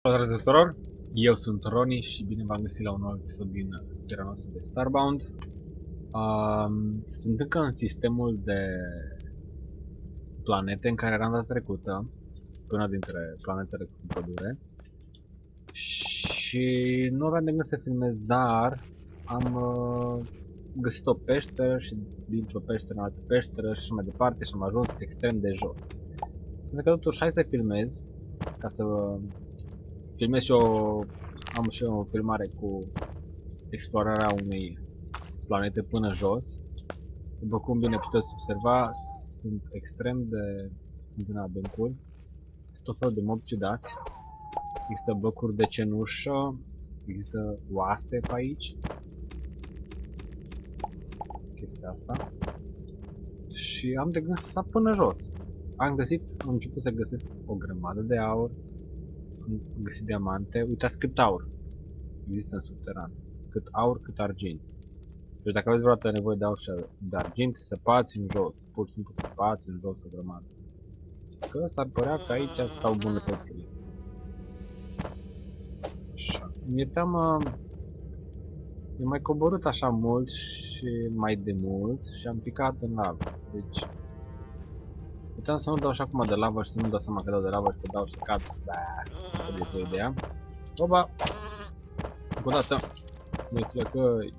Salutare tuturor! Eu sunt Roni și bine v-am găsit la un nou episod din seria noastră de Starbound. Sunt încă în sistemul de planete în care eram data trecută, pe una dintre planetele cu pădure. Și nu aveam de gând să filmez, dar am găsit o peșteră și dintr-o peșteră în altă peșteră și așa mai departe și am ajuns extrem de jos. Pentru că totuși hai să filmez, ca să filmez și am și eu o filmare cu explorarea unei planete până jos. După cum bine puteți observa, sunt în adâncuri, sunt tot felul de mobi ciudați, există blocuri de cenușă, există oase pe aici, chestia asta, și am de gând să sar până jos. Am început să găsesc o grămadă de aur, am găsit diamante, uitați cât aur există în subteran, cât aur, cât argint. Deci dacă aveți vreodată nevoie de aur și de argint, săpați în jos, pur și simplu săpați în jos o grămadă. Că s-ar părea că aici stau bunătățile. Așa, mi-e teamă, e mai coborât așa mult și mai de mult și am picat în lavă, deci puteam să nu dau așa acum de lavă și să nu dau seama că dau de lavă și să dau și să cad, înțelegeți o ideea. Oba! Încă o dată, noi plecăi.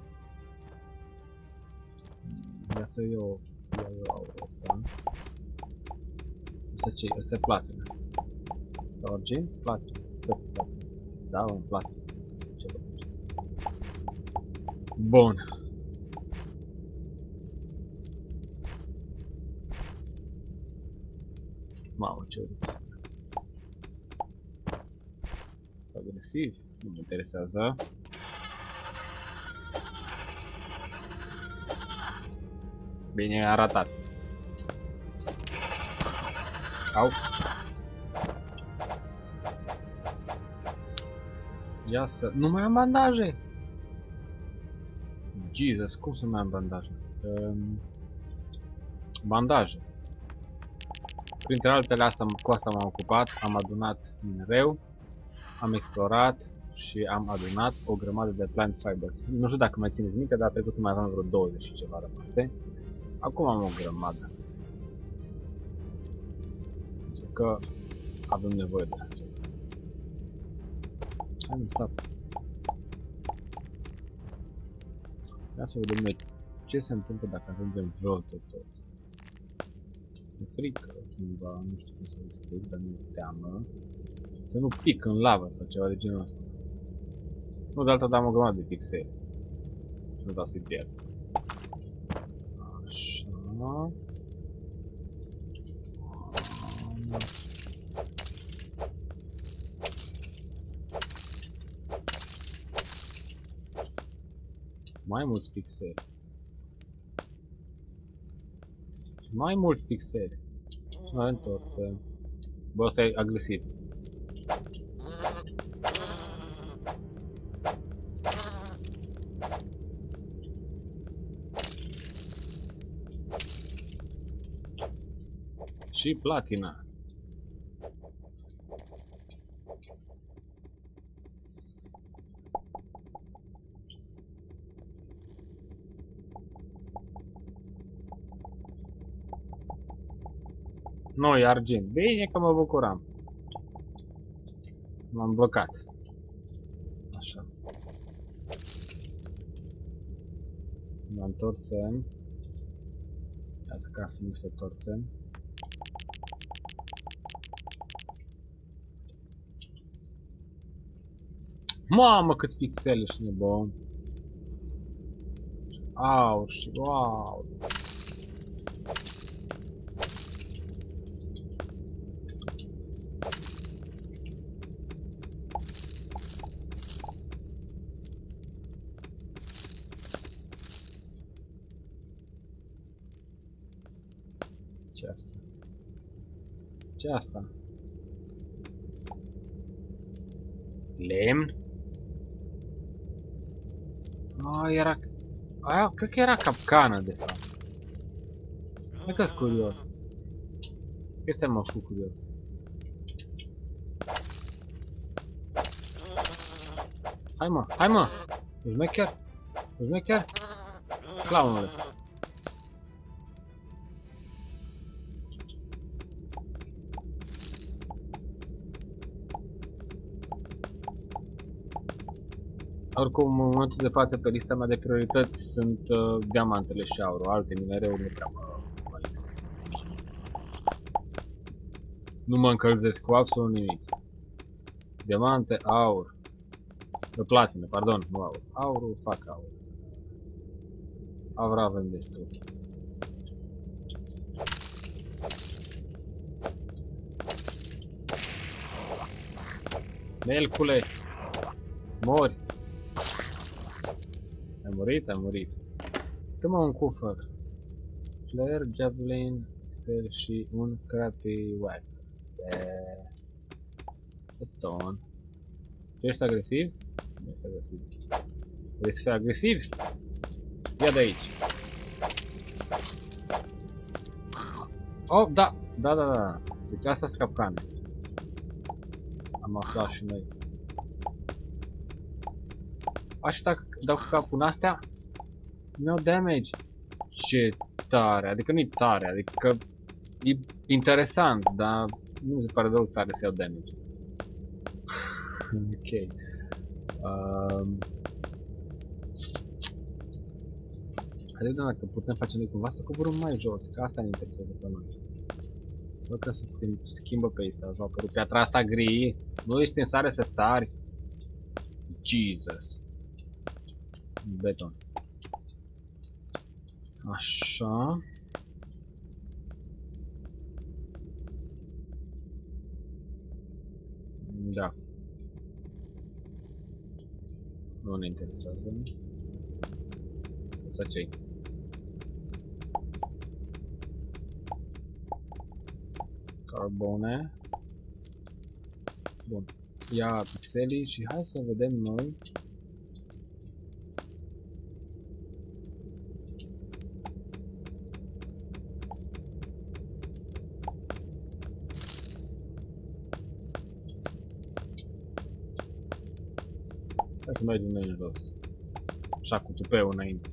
Ia să iau aurul ăsta. Asta ce? Asta e platină. Sau argint? Platină. Da, un platină. Bun. Mamă, ce urât. Sunt agresiv, nu mă interesează. Bine arătat. Au. Ia să... Nu mai am bandaje! Jesus, cum să mai am bandaje? Bandaje. Printre altele cu asta m-am ocupat, am adunat minereu, am explorat și am adunat o grămadă de plant fibers. Nu știu dacă mai țineți minte, dar trecut mai aveam vreo 20 și ceva rămase. Acum am o grămadă. Pentru că avem nevoie de așa. Hai să sap. Ia să vedem noi ce se întâmplă dacă ajungem jos de tot. E frică, cumva, nu știu cum să explic, dar nu-mi teamă. Să nu pic în lavă sau ceva de genul ăsta. Nu de alta, dar am o grămadă de pixeli. Și nu dau să-i pierd. Așa. Mai mulți pixeli. Mai mulți pixeli. Mai întors. Bă, ăsta e agresiv. Și platina. Noi argint. Bine că mă bucuram. M-am blocat. Așa. Mă întorțem. Ia să casăm niște torțe. Mamă, câți pixeli și nebun. Aur și wow. Ce asta? Ce asta? Lemn? Aia, cred că era capcană, de fapt. Hai că-s curios. Este mă făcut curios. Hai mă, hai mă! Ești mecher? Ești mecher? Clownule! Oricum, în momentul de față, pe lista mea de priorități sunt diamantele și aurul. Alte minereuri nu prea mă lipesc. Nu mă încălzesc cu absolut nimic. Diamante, aur. Platină, pardon, nu aur. Aurul, fac aur. Aur avem destul. Melcule! Mori! Ai murit? Ai murit. Dă-mă un cufăr. Flare, javelin, cell și un crappy whack. Beton. Tu ești agresiv? Nu ești agresiv. Vrei să fii agresiv? Ia de aici. Oh, da! Da. Deci asta sunt capcane. Am aflat și noi. Așa dau cu capul în astea? No damage. Ce tare, adică nu-i tare, adică e interesant, dar nu mi se pare deloc tare să iau damage. Ok. Hai de dacă putem face noi cumva să coborâm mai jos, că asta ne interesează pe noi. Văd că se schimbă peisajul, a apărut piatra asta gri, nu ești în sare să sari. Jesus. Beton. Așa. Da. Nu ne interesează. Asta ce-i? Carbone. Bun. Ia pixelii și hai să vedem noi. Hai să mergem noi în jos. Așa cu tupeul înainte.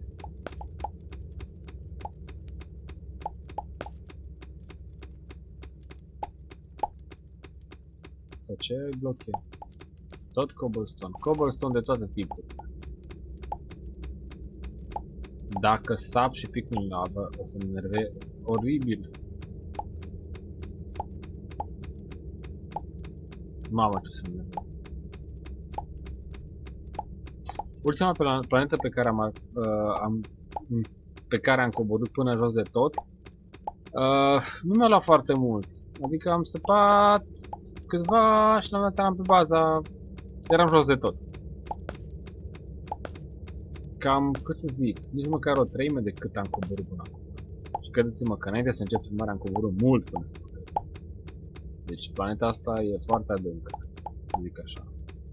Asta ce bloche? Tot cobblestone. Cobblestone de toate tipurile. Dacă sap și pic în lavă, o să-mi enerve oribil. Mamă, ce să-mi enerve. Ultima planetă pe care am coborât până jos de tot, nu mi-a luat foarte mult. Adică am săpat câtva și la am pe baza, eram jos de tot. Cam, cât să zic, nici măcar o treime de cât am coborât până acum. Și credeți-mă că înainte să încep filmarea am coborât mult până să mă. Deci planeta asta e foarte adâncă, să zic așa.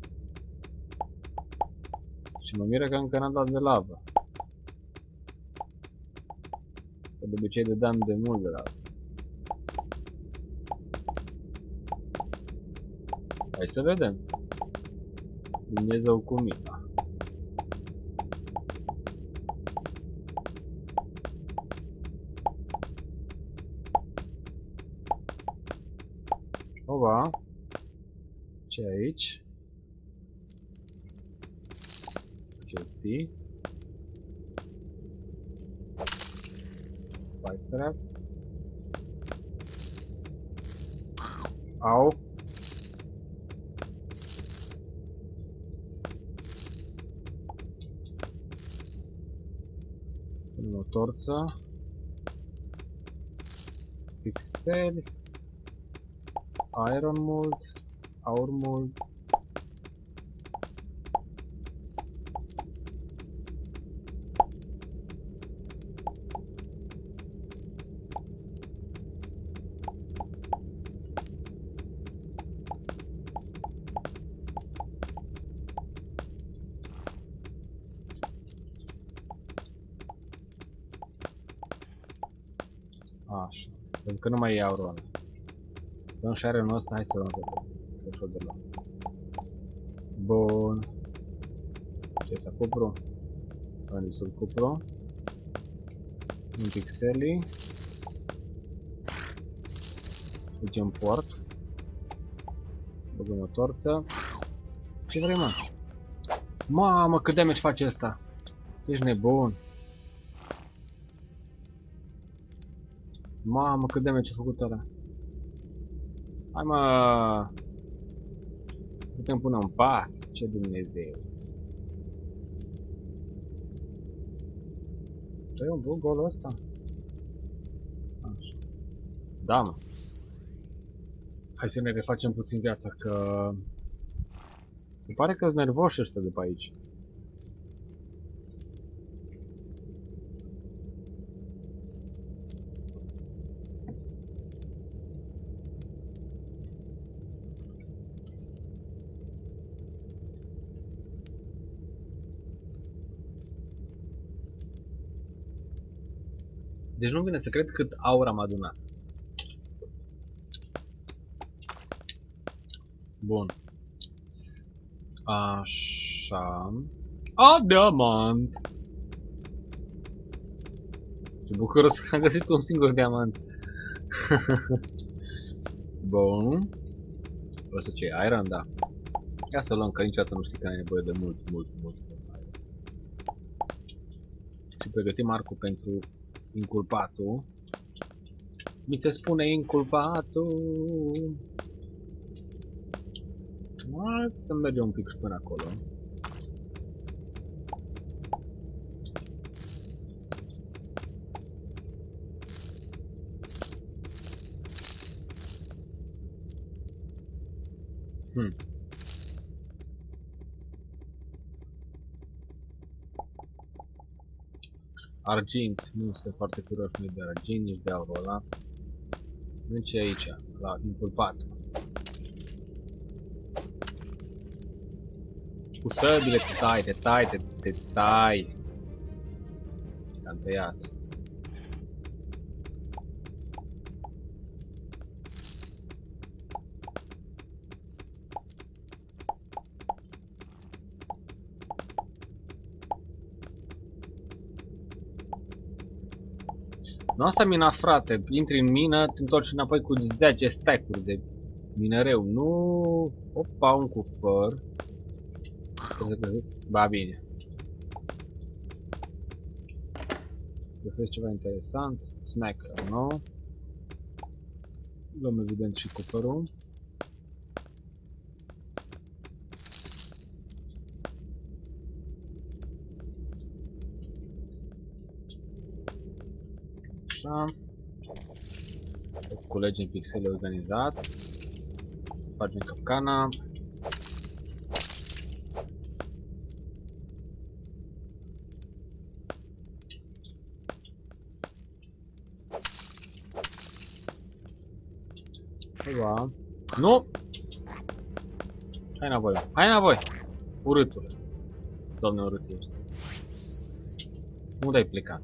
Și mă miră că încă n-am dat de lavă. Că de obicei dădeam de mult de lavă. Hai să vedem. Dumnezeu cu mine. Ova. Ce aici? Chestii. Spike trap. Au. Punem o torță. Pixeli. Iron mult. Aur mult. Așa. Pentru că nu mai iau aurul ăla. Dăm și ironul ăsta, hai să luăm de la. Bun. Piesa cupru. Furnisul cupru. Un pixeli. Uite un port. Băgăm o torță. Ce vrei, mă? Mamă, cât damage face ăsta! Ești nebun! Mamă, cât damage a făcut ăla! Hai, mă! Putem pune un pat? Ce Dumnezeu! Ce e un bug golul ăsta? Așa. Da, mă! Hai să ne refacem puțin viața, că... Se pare că-s nervoși ăștia de pe aici. Deci nu vine să cred cât aur am adunat. Bun. Așa. Diamant! Ce bucuros că am găsit un singur diamant. Bun. O să ce? Iron, da. Ia să luăm, că niciodată nu știi că ai nevoie de mult iron. Și pregătim arcul pentru inculpatul. Mi se spune inculpatul. Hai să mergem un pic și până acolo. Argint, nu sunt foarte curios nici de argint, nici de aurul ăla. Deci aici, la inculpatul. Cu săbile te tai. Te-am tăiat. Nu asta mina, frate, intri în mină, te întorci înapoi cu 10 stack-uri de minereu, nu... Opa, un cufăr. Ba bine. Găsesc ceva interesant. Snacker, nu? Luăm evident și cufărul. Așa. Să culegem pixele organizat. Spargem capcana. Ceva. Nu! Hai înapoi. Hai înapoi! Urâtul. Doamne, urât ești. Unde ai plecat?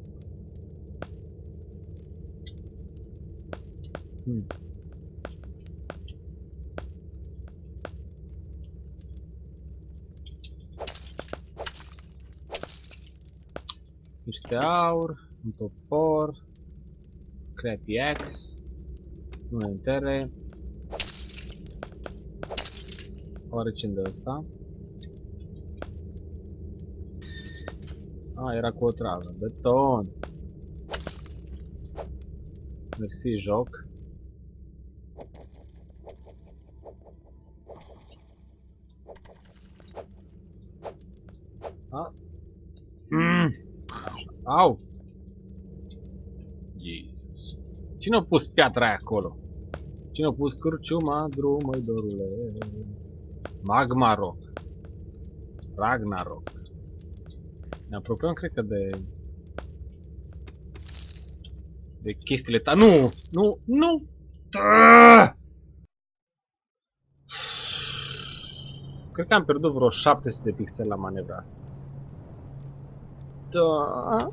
Niște aur, un topor, crappy axe, un entere. Oare ce-mi dă ăsta? Era cu o travă. Beton! Mersi, joc. Au! Jesus. Cine a pus piatra aia acolo? Cine a pus cârciuma drumului, dorule? Magma Rock. Ragnarok. Ne apropiem, cred că, de chestiile ta. Nu! Nu! Nu! Cred că am pierdut vreo 700 de pixeli la manevra asta. Da.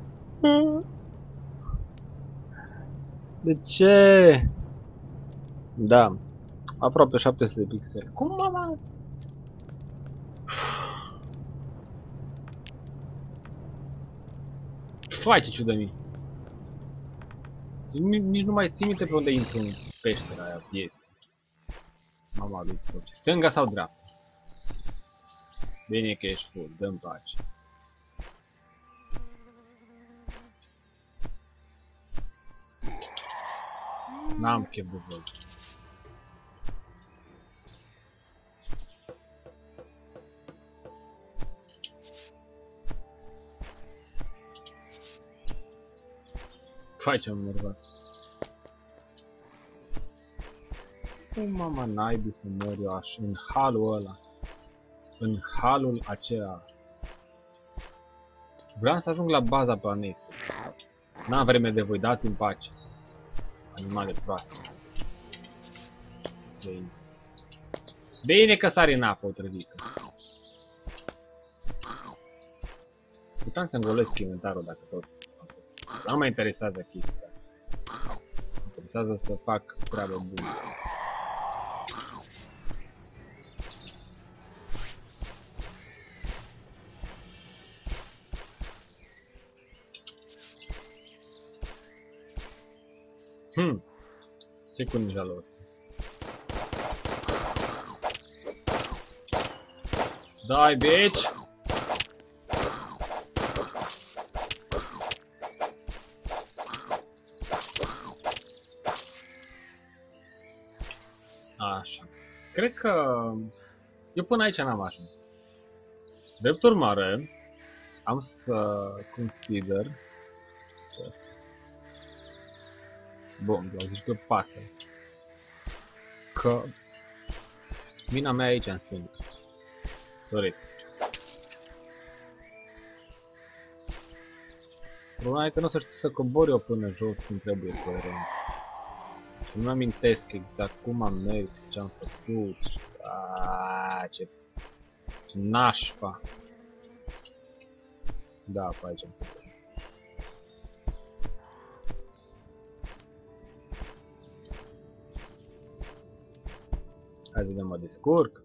De ce? Da. Aproape 700 de pixeli. Cum, mama? Fai ce ciudămii. Nici nu mai țin minte pe unde intru în peștera aia vieții. Mama lui Proce. Stânga sau dreapta? Bine că ești full, dă-mi pace. N-am chef de văd. Fai ce-am nervat. Cum mama naibii să mor eu așa, în halul ăla. În halul acela. Vreau să ajung la baza planetei. N-am vreme de voi, dați-mi pace. Animale proaste. Bine că sari în apă, o trăvică. Puteam să îngolesc inventarul dacă tot. Nu mă interesează chestia asta. Mă interesează să fac treabă bună. Ce cu ninjalul ăsta? Dai, bitch! Așa. Cred că eu până aici n-am ajuns. Drept urmare, am să consider asta. Bun, vreau zici că pasă. Că mina mea e aici în stânga. Corect. Problema e că nu o să știu să cobor eu până jos cum trebuie coerent. Și nu amintesc exact cum am mers, ce am făcut. Ce nașpa. Da, pe aici am făcut. Hai să vedem, mă descurc.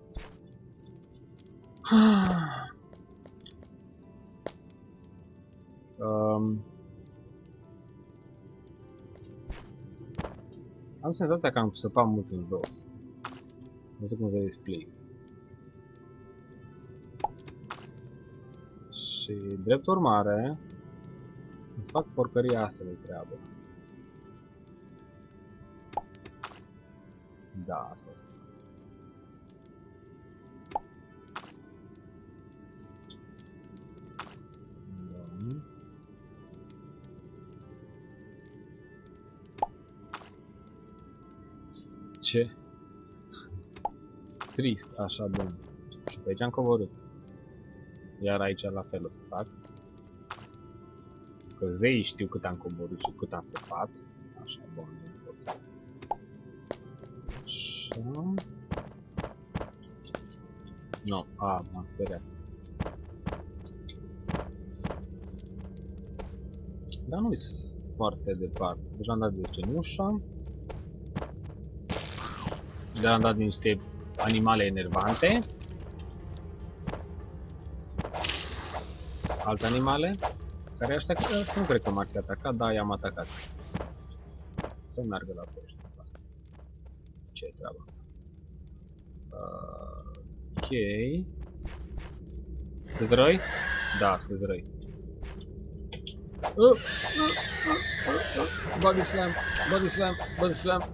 Am senzația că am săpat mult în jos. Nu știu cum să explic. Și drept urmare îți fac porcăria asta de treabă. Da, asta o să fac. Ce? Trist, așa, bun. Și pe aici am coborât. Iar aici la fel o să fac. Că zeii știu cât am coborât și cât am săpat. Așa, bun. Așa. Nu, m-am speriat. Dar nu-i foarte departe. Deja am dat de cenușă. Deja am dat niște animale enervante. Alte animale. Care ăștia nu cred că m-ar fi atacat, dar i-am atacat. Să meargă la pește. Ce treabă? Ok. Sunteți răi? Da, sunteți răi. Body slam, body slam, body slam.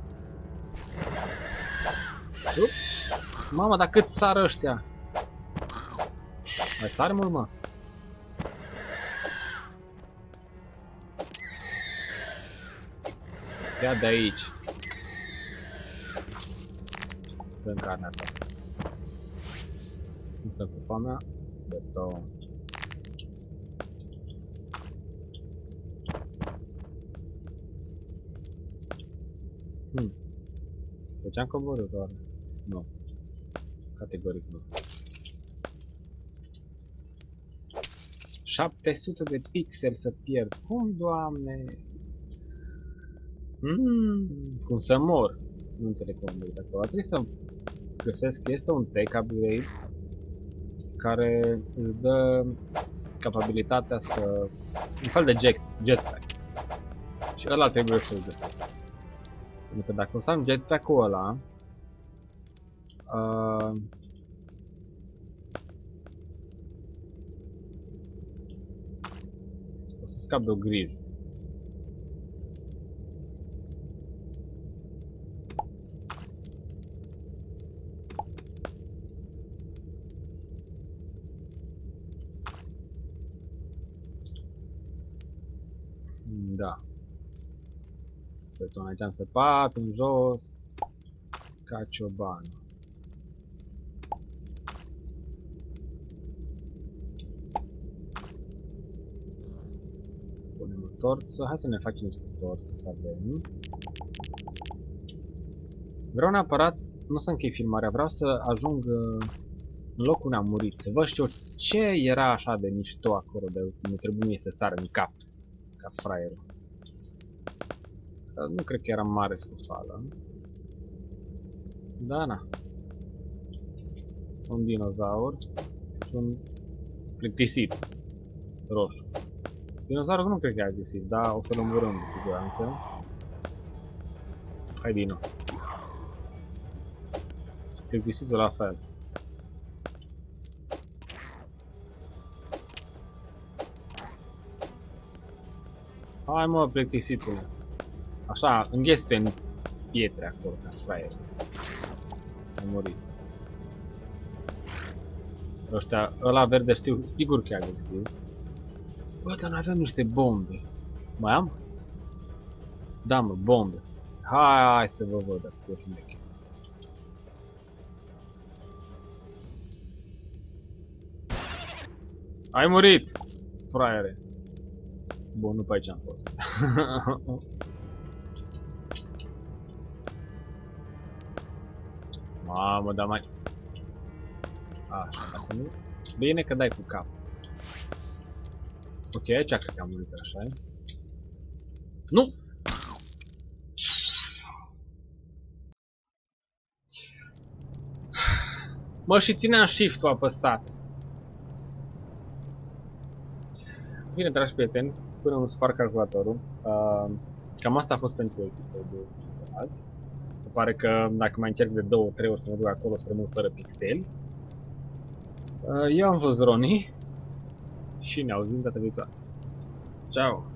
Mama, dar cât sară ăștia? Mai sare mult, mă? Ia de aici. Dă-mi carnea ta. Nu stă cu foamea. Beton. Deci am coborât doar. Nu. Categoric nu. 700 de pixeli să pierd. Cum, Doamne? Cum să mor? Nu înțeleg cum merg acolo. Trebuie să găsesc. Este un tech upgrade care îți dă capabilitatea să... un fel de jetpack. Și ăla trebuie să-l găsesc. Pentru că dacă o să am jetpack-ul ăla... o să scap de o grijă. Da. Beton aici am săpat, în jos. Ca cioban. Punem o torță. Hai să ne facem niște torțe să avem. Vreau neapărat, nu să închei filmarea, vreau să ajung în locul unde am murit. Să văd și eu ce era așa de mișto acolo, de nu trebuie mie să sară în cap. Ca fraierul. Dar nu cred că era mare scufală. Da, na. Un dinozaur și un plictisit roșu. Dinozaurul nu cred că e agresiv, dar o să-l omorâm de siguranță. Hai, Dino. Plictisitul la fel. Hai, mă, plictisitule. Așa, îngheste în pietre acolo, ca fraier. Am murit. Ăștia, ăla verde știu, sigur că e agresiv. Bă, dar noi avem niște bombe. Mai am? Da, mă, bombe. Hai să vă văd dacă te șmechi. Ai murit, fraiere. Bun, nu pe aici am fost. Mamă, dar mai... Așa, dacă nu... Bine că dai cu cap. Ok, aici cred că am murit, așa. Nu! Mă, și țineam shift-ul apăsat. Bine, dragi prieteni, până îmi spar calculatorul. Cam asta a fost pentru episodul de azi. Se pare că dacă mai încerc de 2-3 ori să mă duc acolo, să rămân fără pixeli. Eu am fost Roni și ne auzim data viitoare. Ciao!